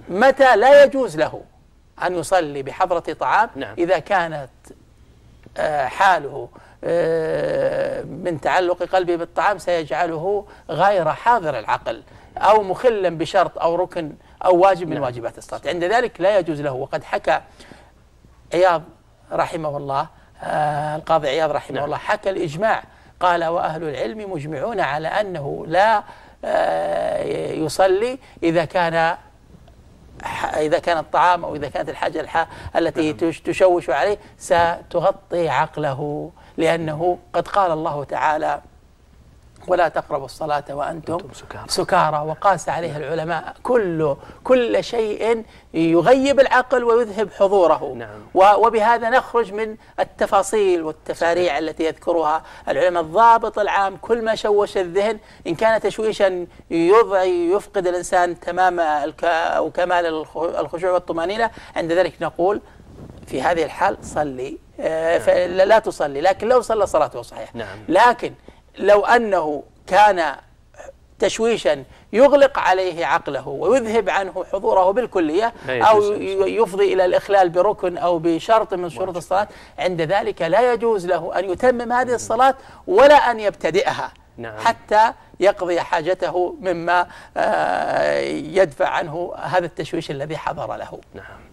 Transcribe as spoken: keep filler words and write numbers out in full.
متى لا يجوز له أن يصلي بحضرة طعام؟ نعم. إذا كانت حاله من تعلق قلبه بالطعام سيجعله غير حاضر العقل أو مخلا بشرط أو ركن أو واجب من واجبات الصلاة، عند ذلك لا يجوز له. وقد حكى عياض رحمه الله، آه القاضي عياض رحمه نعم. الله حكى الإجماع، قال وأهل العلم مجمعون على أنه لا آه يصلي إذا كان إذا كان الطعام أو إذا كانت الحاجة الحا التي نعم. تشوش عليه ستغطي عقله، لأنه قد قال الله تعالى ولا تقربوا الصلاة وأنتم سكارى. سكارى، وقاس عليها العلماء كل كل شيء يغيب العقل ويذهب حضوره. نعم. وبهذا نخرج من التفاصيل والتفاريع التي يذكرها العلماء. الضابط العام كل ما شوش الذهن إن كان تشويشا يفقد الإنسان تمام أو كمال الخشوع والطمأنينة، عند ذلك نقول في هذه الحال صلي لا تصلي، لكن لو صلى صلاته صحيحة. نعم. لكن لو أنه كان تشويشا يغلق عليه عقله ويذهب عنه حضوره بالكلية أو يفضي إلى الإخلال بركن أو بشرط من شروط الصلاة، عند ذلك لا يجوز له أن يتمم هذه الصلاة ولا أن يبتدئها. نعم. حتى يقضي حاجته مما يدفع عنه هذا التشويش الذي حضر له. نعم.